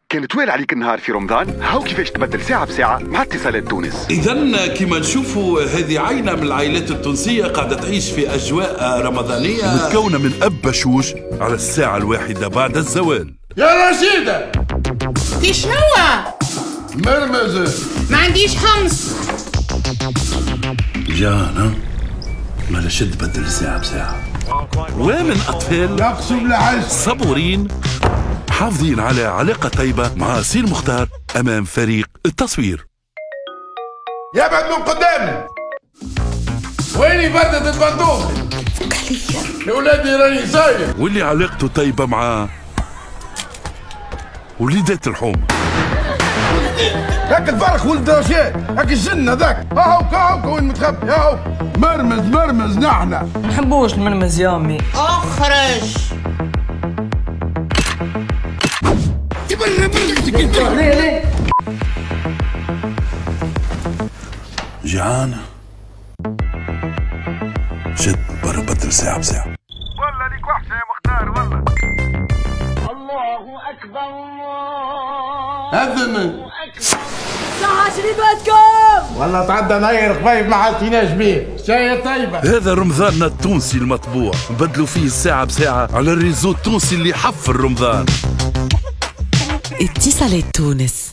كان طويل عليك النهار في رمضان؟ هاو كيفاش تبدل ساعة بساعة مع اتصالات تونس. إذا كما نشوفوا هذه عائلة من العائلات التونسية قاعدة تعيش في أجواء رمضانية متكونة من أب بشوش على الساعة الواحدة بعد الزوال. يا رشيدة دي شنو؟ مرمزة ما عنديش حمص. جانا ما شد بدل ساعة بساعة. ومن أطفال يقسم العز صبورين حافظين على علاقة طيبة مع سير مختار أمام فريق التصوير. يبعد من قدامي. ويني بدت البندوق؟ يا ولادي راني ساير. واللي علاقته طيبة مع وليدات الحومة. هاك الفرخ ولد رشاد، هاك الجن هذاك، هاو وين متخبي، هاو مرمز نحنا. ما نحبوش المرمز يا امي. اخرج. جعان شد برا بدل ساعة بساعة. والله ليك وحشة يا مختار والله. الله اكبر الله. أذن صحة شريباتكم. والله تعدى ناير خفيف ما حسيناش بيه، شاية طيبة. هذا رمضاننا التونسي المطبوع، نبدلوا فيه الساعة بساعة على الريزو التونسي اللي حفر رمضان. اتصالات تونس.